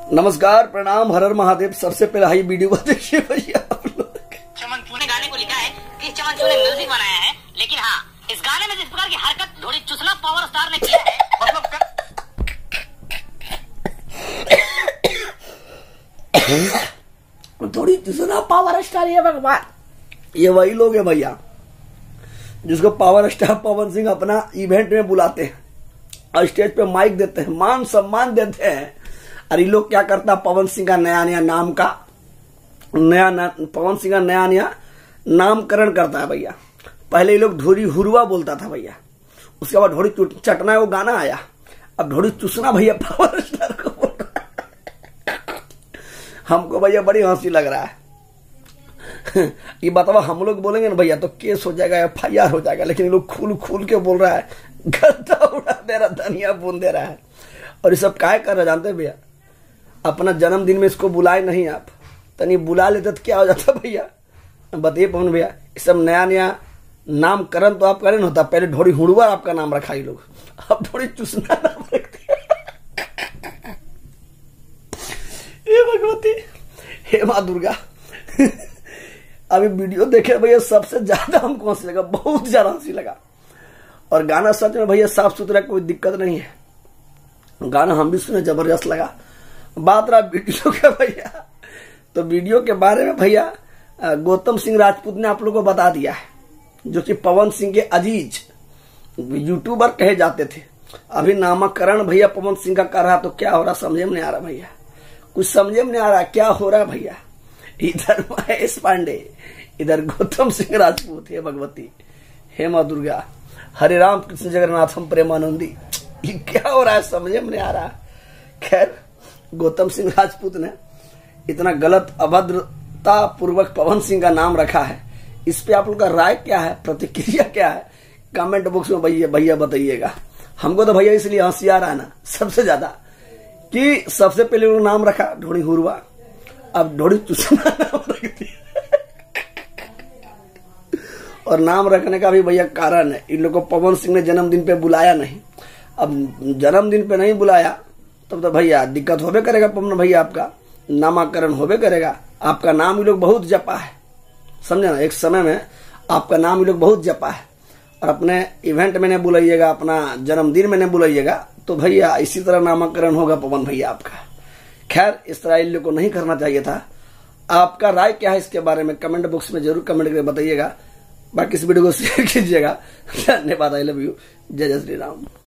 नमस्कार, प्रणाम, हर हर महादेव। सबसे पहले हाई वीडियो देखिए भैया आप लोग। चमन चू ने गाने को लिखा है कि चमन चू ने म्यूजिक बनाया है, लेकिन हाँ इस गाने में जिस प्रकार की हरकत थोड़ी चुसना पावर स्टार ने किया है, मतलब थोड़ी चुसना पावर स्टार है भगवान। ये वही लोग है भैया जिसको पावर स्टार पवन सिंह अपना इवेंट में बुलाते हैं और स्टेज पे माइक देते हैं, मान सम्मान देते हैं। और ये लोग क्या करता, पवन सिंह का नया नया नामकरण करता है भैया। पहले ये लोग ढोरी हुरवा बोलता था भैया, उसके बाद ढोरी चटना वो गाना आया, अब ढोरी चूसना भैया पावर स्टार को बोल रहा है। हमको भैया बड़ी हंसी लग रहा है। ये बताओ, हम लोग बोलेंगे ना भैया तो केस हो जाएगा, FIR हो जाएगा, लेकिन ये लोग खुल खुल के बोल रहा है, गद्दा उड़ा दे रहा, धनिया बूंद दे रहा है। और ये सब काय कर रहे जानते भैया, अपना जन्मदिन में इसको बुलाए नहीं, आप तनी बुला लेते तो क्या हो जाता भैया, बताइए पवन भैया। ये सब नया नामकरण तो आप करें होता, पहले ढोरी हुड़वा आपका नाम रखा ये लोग, अब ढोरी चूसना नाम रखते। हे भगवती, हे माँ दुर्गा। अभी वीडियो देखे भैया, सबसे ज्यादा हमको हंसी लगा, बहुत ज्यादा हंसी लगा। और गाना सच में भैया साफ सुथरा, कोई दिक्कत नहीं है, गाना हम भी सुने, जबरदस्त लगा। बात रहा वीडियो के भैया, तो वीडियो के बारे में भैया गौतम सिंह राजपूत ने आप लोगों को बता दिया है, जो कि पवन सिंह के अजीज यूट्यूबर कहे जाते थे। अभी नामकरण भैया पवन सिंह का कर रहा, तो क्या हो रहा समझे में नहीं आ रहा भैया, कुछ समझे में नहीं आ रहा क्या हो रहा है भैया। इधर महेश पांडे, इधर गौतम सिंह राजपूत, हे भगवती, हे माँ दुर्गा, हरे राम कृष्ण जगन्नाथम प्रेमानंदी। ये क्या हो रहा है समझे में नहीं आ रहा। खैर, गौतम सिंह राजपूत ने इतना गलत अभद्रता पूर्वक पवन सिंह का नाम रखा है, इस पे आप लोग का राय क्या है, प्रतिक्रिया क्या है, कमेंट बॉक्स में भैया बताइएगा। हमको तो भैया इसलिए हंसी आ रहा है ना सबसे ज्यादा, कि सबसे पहले लोग नाम रखा ढोड़ी हुरवा, अब ढोड़ी चूसना नाम रख दिया। और नाम रखने का भी भैया कारण है, इन लोग को पवन सिंह ने जन्मदिन पे बुलाया नहीं। अब जन्मदिन पे नहीं बुलाया तब तो भैया दिक्कत होबे करेगा, पवन भैया आपका नामकरण होबे करेगा। आपका नाम ये लोग बहुत जपा है, समझे ना, एक समय में आपका नाम ये लोग बहुत जपा है, और अपने इवेंट में नहीं बुलाइएगा, अपना जन्मदिन में नहीं बुलाइएगा, तो भैया इसी तरह नामकरण होगा पवन भैया आपका। खैर, इस तरह इन लोग को नहीं करना चाहिए था। आपका राय क्या है इसके बारे में कमेंट बॉक्स में जरूर कमेंट करके बताइएगा। बाकी इस वीडियो को शेयर कीजिएगा। धन्यवाद, आई लव यू, जय जय श्री राम।